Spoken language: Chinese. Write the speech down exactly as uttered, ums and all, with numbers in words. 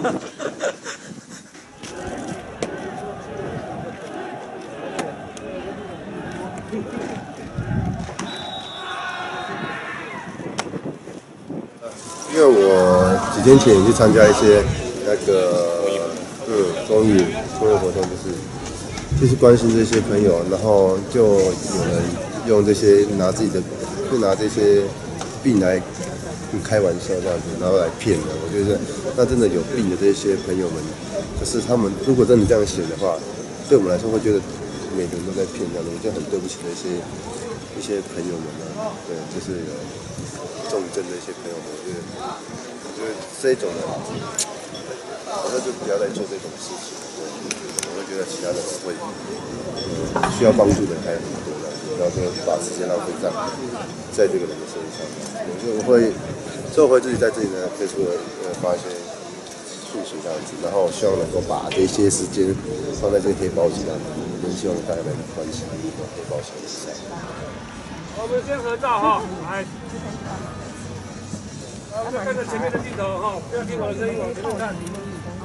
因为我几天前也去参加一些那个嗯公益公益活动，就是就是关心这些朋友，然后就有人用这些拿自己的就拿这些病来开玩笑这样子，然后来骗人。我觉得那真的有病的这些朋友们，可是他们如果真的这样写的话，对我们来说会觉得每个人都在骗这样的，我就很对不起那些一些朋友们啊，对，就是有重症的一些朋友们，我觉得我觉得这种人，好像就不要再做这种事情。对，我会觉得其他人会，嗯，需要帮助的人还有很多的，不要说把时间浪费在在这个人的身上。我就会，所以我会自己在自己的 Facebook 呃发一些讯息这样子，然后希望能够把这些时间放在这个黑包子上，也希望大家能关心黑包子的事。 我们先合照哈，来，我们看着前面的镜头哈，不要听我的声音，往前面看。